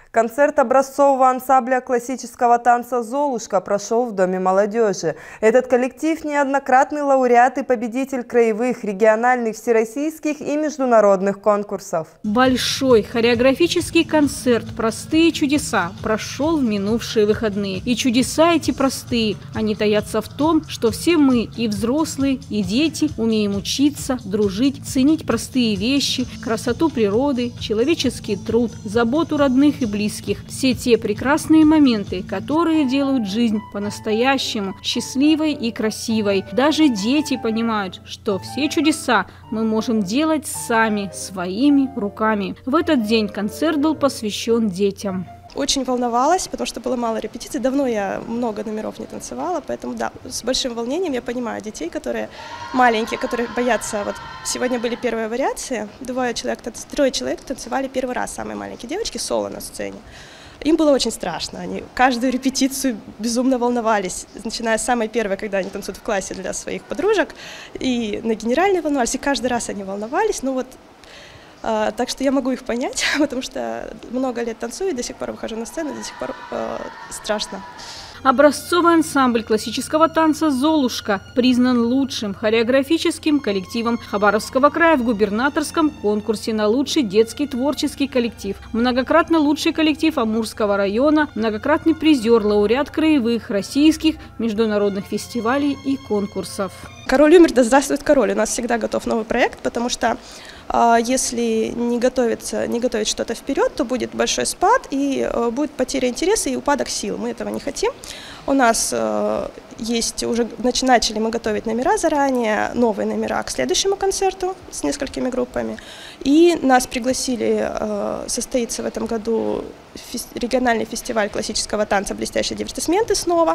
Концерт образцового ансамбля классического танца «Золушка» прошел в Доме молодежи. Этот коллектив – неоднократный лауреат и победитель краевых, региональных, всероссийских и международных конкурсов. Большой хореографический концерт «Простые чудеса» прошел в минувшие выходные. И чудеса эти простые, они таятся в том, что все мы, и взрослые, и дети, умеем учиться, дружить, ценить простые вещи, красоту природы, человеческий труд, заботу родных и близких. Все те прекрасные моменты, которые делают жизнь по-настоящему счастливой и красивой. Даже дети понимают, что все чудеса мы можем делать сами, своими руками. В этот день концерт был посвящен детям. Очень волновалась, потому что было мало репетиций. Давно я много номеров не танцевала, поэтому да, с большим волнением я понимаю детей, которые маленькие, которые боятся. Вот сегодня были первые вариации, трое человек танцевали первый раз, самые маленькие девочки, соло на сцене. Им было очень страшно, они каждую репетицию безумно волновались, начиная с самой первой, когда они танцуют в классе для своих подружек, и на генеральной волновались, и каждый раз они волновались, так что я могу их понять, потому что много лет танцую, и до сих пор выхожу на сцену, до сих пор страшно. Образцовый ансамбль классического танца «Золушка» признан лучшим хореографическим коллективом Хабаровского края в губернаторском конкурсе на лучший детский творческий коллектив, многократно лучший коллектив Амурского района, многократный призер, лауреат краевых, российских, международных фестивалей и конкурсов. Король умер, да здравствует король. У нас всегда готов новый проект, потому что если не готовить что-то вперед, то будет большой спад и будет потеря интереса и упадок сил. Мы этого не хотим. У нас уже начали мы готовить номера заранее, новые номера к следующему концерту с несколькими группами. И нас пригласили, состоится в этом году региональный фестиваль классического танца «Блестящие дивертисменты» снова,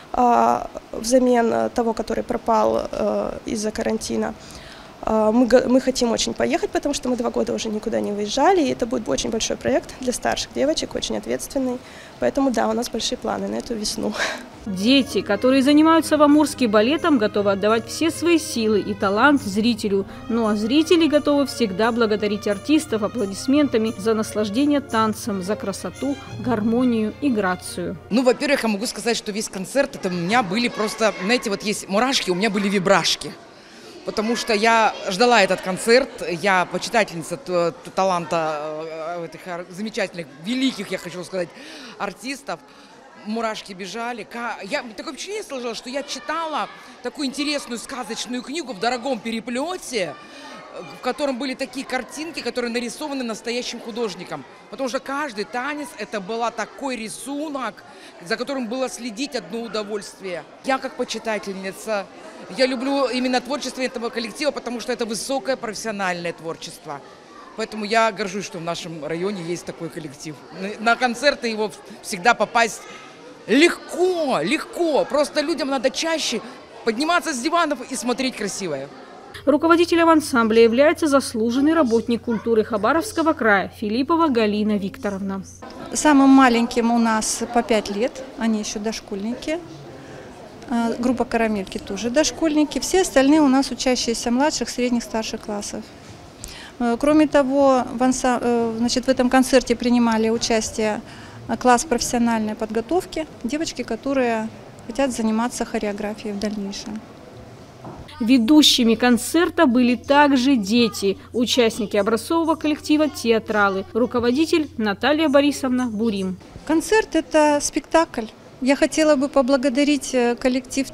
взамен того, который пропал из-за карантина. Мы хотим очень поехать, потому что мы 2 года уже никуда не выезжали, и это будет очень большой проект для старших девочек, очень ответственный. Поэтому да, у нас большие планы на эту весну. Дети, которые занимаются в Амурске балетом, готовы отдавать все свои силы и талант зрителю. Ну а зрители готовы всегда благодарить артистов аплодисментами за наслаждение танцем, за красоту, гармонию и грацию. Ну, во-первых, я могу сказать, что весь концерт, это у меня были просто, знаете, вот есть мурашки, у меня были вибрашки. Потому что я ждала этот концерт, я почитательница таланта этих замечательных, великих, я хочу сказать, артистов. Мурашки бежали. Такое впечатление сложилось, что я читала такую интересную сказочную книгу в дорогом переплете, в котором были такие картинки, которые нарисованы настоящим художником. Потому что каждый танец – это был такой рисунок, за которым было следить одно удовольствие. Я как почитательница, я люблю именно творчество этого коллектива, потому что это высокое профессиональное творчество. Поэтому я горжусь, что в нашем районе есть такой коллектив. На концерты его всегда попасть легко, легко. Просто людям надо чаще подниматься с диванов и смотреть красивое. Руководителем ансамбля является заслуженный работник культуры Хабаровского края Филиппова Галина Викторовна. Самым маленьким у нас по 5 лет, они еще дошкольники. Группа «Карамельки» тоже дошкольники. Все остальные у нас учащиеся младших, средних, старших классов. Кроме того, в этом концерте принимали участие класс профессиональной подготовки, девочки, которые хотят заниматься хореографией в дальнейшем. Ведущими концерта были также дети, участники образцового коллектива «Театралы», руководитель Наталья Борисовна Бурим. Концерт – это спектакль. Я хотела бы поблагодарить коллектив,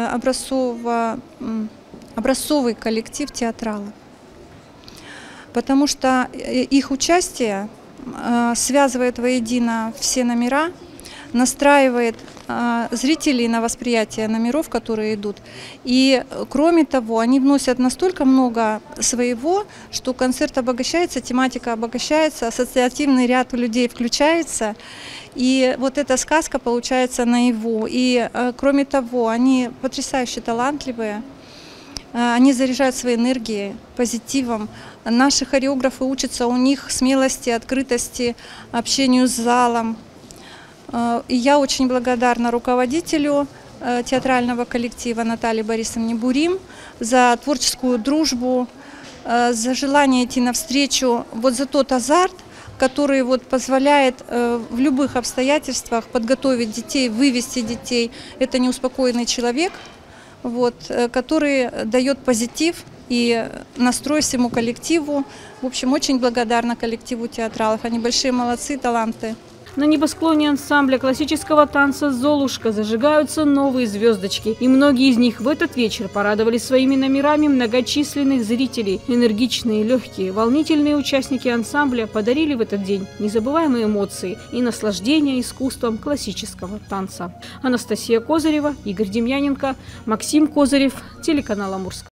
образцовый коллектив «Театралы», потому что их участие связывает воедино все номера, настраивает зрителей на восприятие номеров, которые идут. И кроме того, они вносят настолько много своего, что концерт обогащается, тематика обогащается, ассоциативный ряд у людей включается. И вот эта сказка получается наяву. И кроме того, они потрясающе талантливые. Они заряжают своей энергией, позитивом. Наши хореографы учатся у них смелости, открытости, общению с залом. И я очень благодарна руководителю театрального коллектива Наталье Борисовне Бурим за творческую дружбу, за желание идти навстречу, вот за тот азарт, который вот позволяет в любых обстоятельствах подготовить детей, вывести детей. Это неуспокоенный человек, вот, который дает позитив и настрой всему коллективу. В общем, очень благодарна коллективу театралов. Они большие молодцы, таланты. На небосклоне ансамбля классического танца «Золушка» зажигаются новые звездочки. И многие из них в этот вечер порадовали своими номерами многочисленных зрителей. Энергичные, легкие, волнительные участники ансамбля подарили в этот день незабываемые эмоции и наслаждение искусством классического танца. Анастасия Козырева, Игорь Демьяненко, Максим Козырев, телеканал «Амурск».